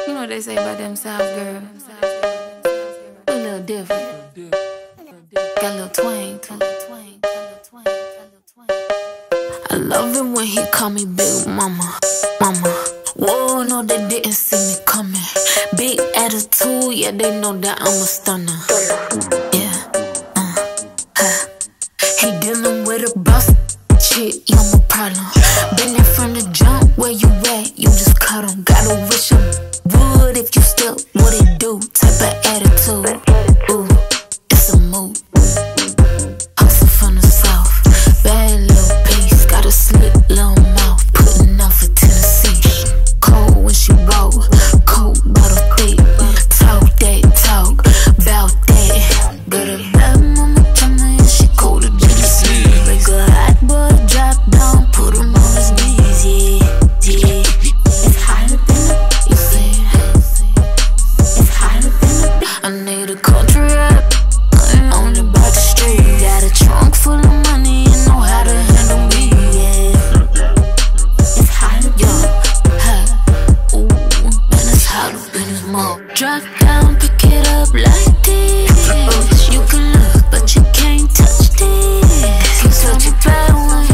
You know what they say about them South girls? A little different. Got a little twang to it. I love it when he call me Big Mama, Mama. Whoa, no, they didn't see me coming. Big attitude, yeah, they know that I'm a stunner. Yeah, he dealing with a boss chick, you my problem. Been there from the jump, where you at? You just cut him. Gotta wish him would if you still what it do. Type of attitude, ooh, it's a mood. Hustle from the south, bad little piece. Got a slick little mouth, putting on for Tennessee. Cold when she roll, cold bottle thick. Talk that talk, bout that. Got a bad mama coming, and she colder than the sea. Make a hot boy drop down, put him on his knees, yeah. It's hotter than the, you say it's hotter than the. I need a country rap, I ain't only about the street. Got a trunk full of money, you know how to handle me, yeah. It's hotter, yeah, hot, ooh, man, it's hotter than this mug. Drop down, pick it up like this. You can look, but you can't touch this. Can't touch it bad one.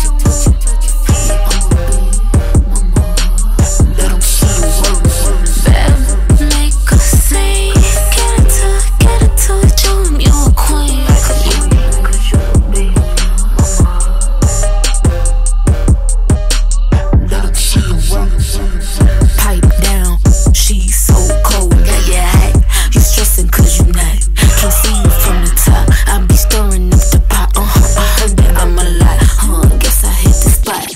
Let them see you work. Bad, make a scene. Get it to it, show him you a queen. Cause you a big mama. Let them see you work. Pipe down, she's so cold, now you hot. You stressing cause you not. Can't see you from the top. I be stirring up the pot. I heard that I'm a lot. Guess I hit the spot.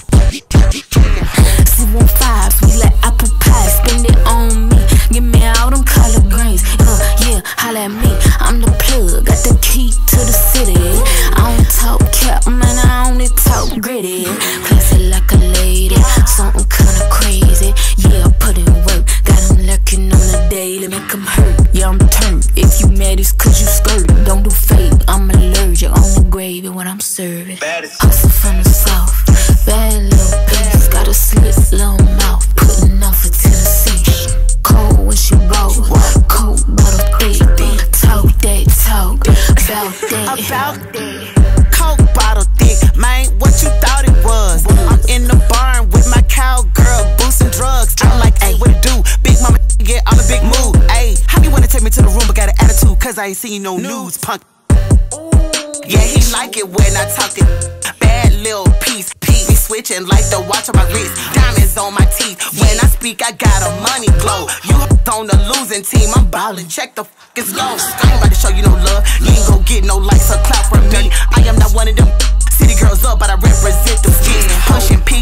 C15s, we like apple pie. Spend it on me. Give me all them collard greens. Yeah, holla at me. I'm the plug. Got the key to the city. I don't talk cap, man. I only talk gritty. Classy like a lady. Something kinda crazy. Yeah, I put in work. Got them lurking on the daily. Make them hurt. Yeah, I'm turned. If you mad, it's cause you skirt. Don't do fake. I'm allergic. On the gravy when I'm serving. Hustle from the south. Bad little piece. Got a slick little mouth. Putting on for Tennessee. Cold when she roll. Cold bottle thick. Talk that talk. About that. Coke bottle thick, man, what you thought it was? I'm in the barn with my cowgirl, boots and drugs. I'm like, ayy, what it do? Big mama get on a big move. Ayy, how you wanna take me to the room but got an attitude? Cause I ain't seen no news, punk. Yeah, he like it when I talk it. Bad little piece, we switching like the watch on my wrist. Diamonds on my teeth. When I speak, I got a money glow. You on the losing team, I'm ballin'. Check the fucking slow. I ain't about to show you no love. You ain't gon' get no likes or clout from me. I am not one of them city girls up, but I represent the skin. Pushing P